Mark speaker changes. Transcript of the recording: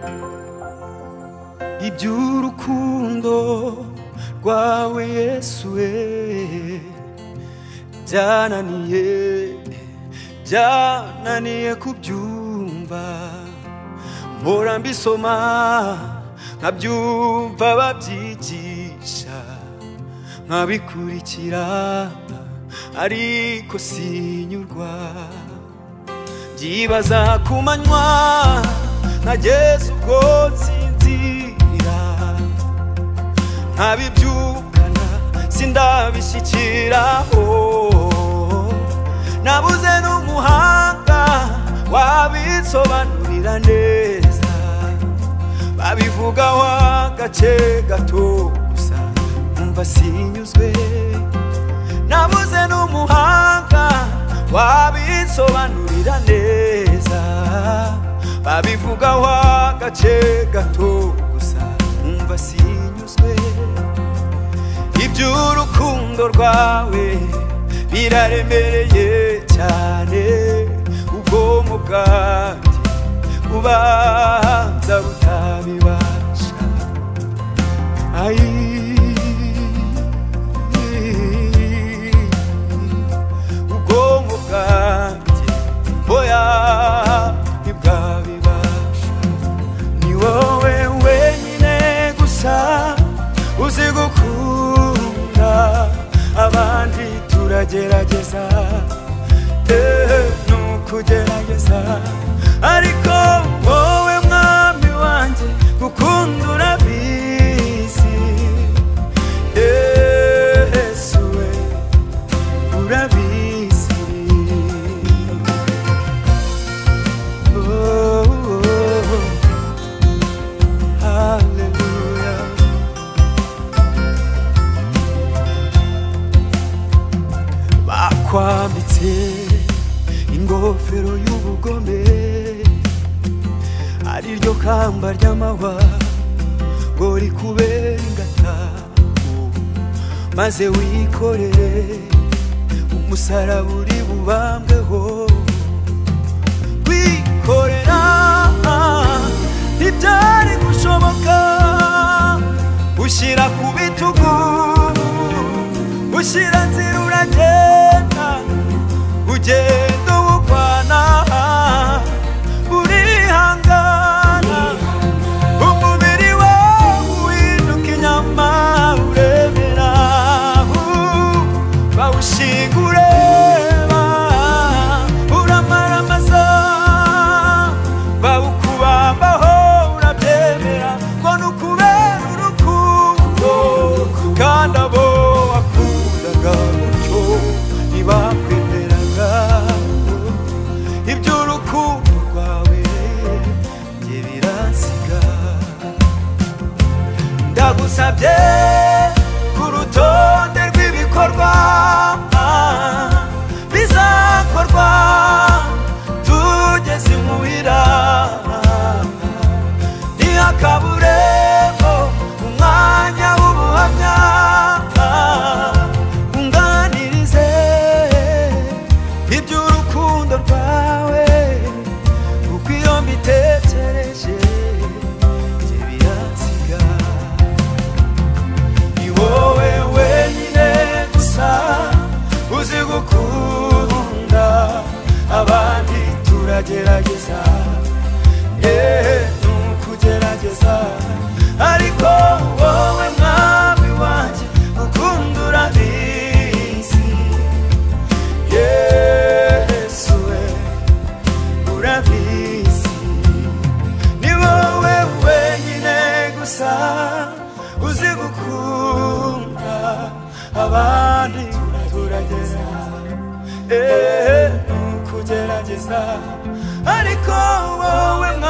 Speaker 1: iby'urukundo rwawe Yesu we byananiye kubyumva, mpora mbisoma nkabyumva babyigisha nkabikurikira ariko sinyurwa, byibaza ku manywa nageze ubwo nsinzira, nkabibyukana sindabishyikiraho, nabuze n'umuhanga wabisobanurira neza, babivugaho agace gato gusa numva sinyuzwe, nabuze n'umuhanga wabisobanurira neza, babivugaho agace gato gusa numva sinyuzwe, iby'urukundo rwawe biraremereye cyane, ubwonko bwanjye ubanza butabibasha, ubwonko bwanjye oya ntibwabibasha, ni wowe wenyine gusa uzi gukunda, abandi turagerageza nukugerageza, ariko wowe mwami wanjye gukunda urabizi, Yesu we urabizi, hallelujah. Bakwambitse ingofero y'ubugome, ari ryo kamba ry'amahwa ngo rikubere ingataho, maze wikorere umusaraba uri bubambweho, wikorera ntibyari gushoboka, ushyira ku bitugu, ushyira nzira uragenda, ugenda ubukwana, urihangana, umubiri wawe uhinduka inyama uremera, bawushinga ureba uramaramaza, bawukubambaho urabyemera, ngo ni ukubera urukundo, kandi abo wakundaga gutyo ntibakwemeraga, iby'urukundo rwawe njye biransiga, ndagusabye ku rutonde rw'ibikorwa bizakorwa tugeze imuhira, ntihakaburemo umwanya w'ubuhamya, unganirize iby'urukundo rwawe, kuko iyo mbitekereje njye biransiga, ni wowe wenyine gusa uzi gukunda, abandi turagerageza nukugerageza, ariko wowe mwami wanjye gukunda urabizi, Yesu we urabizi, ni wowe wenyine gusa uzi gukunda, abandi turagerageza nukugerageza, ariko wowe